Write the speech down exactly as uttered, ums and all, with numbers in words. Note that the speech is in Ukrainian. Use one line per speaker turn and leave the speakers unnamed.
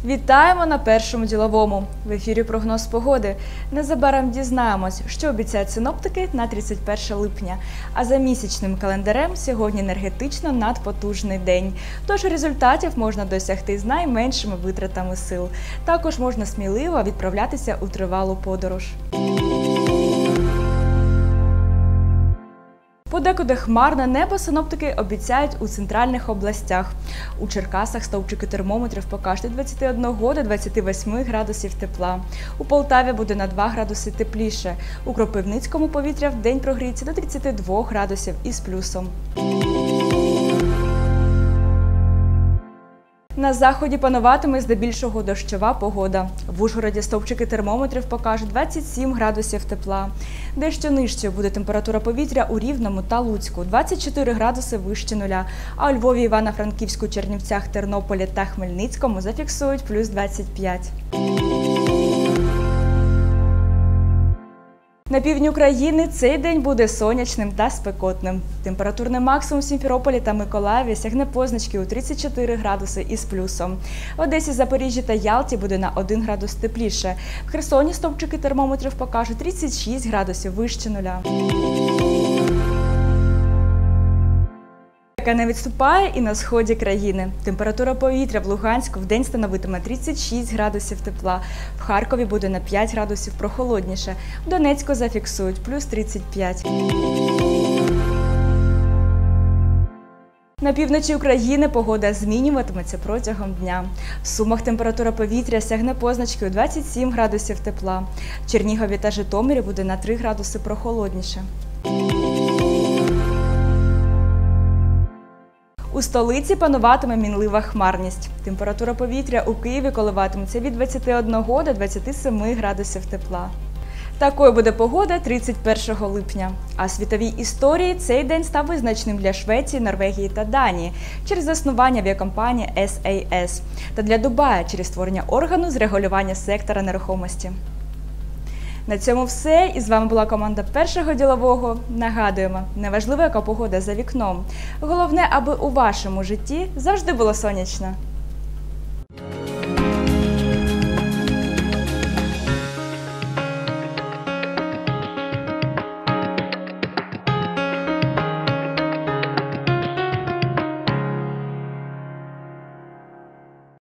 Вітаємо на першому діловому. В ефірі прогноз погоди. Незабаром дізнаємось, що обіцяють синоптики на тридцять перше липня. А за місячним календарем сьогодні енергетично надпотужний день. Тож результатів можна досягти з найменшими витратами сил. Також можна сміливо відправлятися у тривалу подорож. Подекуди хмарне небо синоптики обіцяють у центральних областях. У Черкасах стовпчики термометрів покажуть від двадцяти одного до двадцяти восьми градусів тепла. У Полтаві буде на два градуси тепліше. У Кропивницькому повітря вдень прогріється до тридцяти двох градусів із плюсом. На заході пануватиме здебільшого дощова погода. В Ужгороді стовпчики термометрів покажуть двадцять сім градусів тепла. Дещо нижчою буде температура повітря у Рівному та Луцьку – двадцять чотири градуси вище нуля. А у Львові, Івано-Франківську, Чернівцях, Тернополі та Хмельницькому зафіксують плюс двадцять п'ять. На півдні України цей день буде сонячним та спекотним. Температурний максимум в Сімферополі та Миколаєві сягне позначки у тридцять чотири градуси із плюсом. В Одесі, Запоріжжі та Ялті буде на один градус тепліше. В Херсоні стовпчики термометрів покажуть тридцять шість градусів вище нуля. Яка не відступає і на сході країни. Температура повітря в Луганську вдень становитиме тридцять шість градусів тепла. В Харкові буде на п'ять градусів прохолодніше. В Донецьку зафіксують плюс тридцять п'ять. На півночі України погода змінюватиметься протягом дня. В Сумах температура повітря сягне позначки у двадцять сім градусів тепла. В Чернігові та Житомирі буде на три градуси прохолодніше. У столиці пануватиме мінлива хмарність. Температура повітря у Києві коливатиметься від двадцяти одного до двадцяти семи градусів тепла. Такою буде погода тридцять першого липня. А в світовій історії цей день став визначним для Швеції, Норвегії та Данії через заснування авіакомпанії ес ей ес та для Дубая через створення органу з регулювання сектора нерухомості. На цьому все. І з вами була команда першого ділового. Нагадуємо, неважливо, яка погода за вікном. Головне, аби у вашому житті завжди було сонячно.